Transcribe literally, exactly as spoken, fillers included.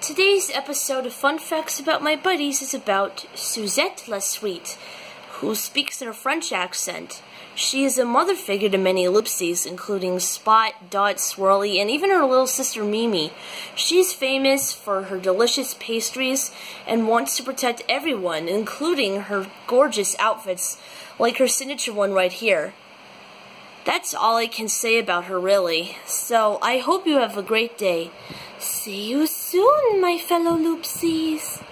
Today's episode of Fun Facts About My Buddies is about Suzette la Sweet, who speaks in a French accent. She is a mother figure to many loopsies, including Spot, Dot, Swirly, and even her little sister Mimi. She's famous for her delicious pastries and wants to protect everyone, including her gorgeous outfits, like her signature one right here. That's all I can say about her, really. So, I hope you have a great day. See you soon, my fellow loopsies.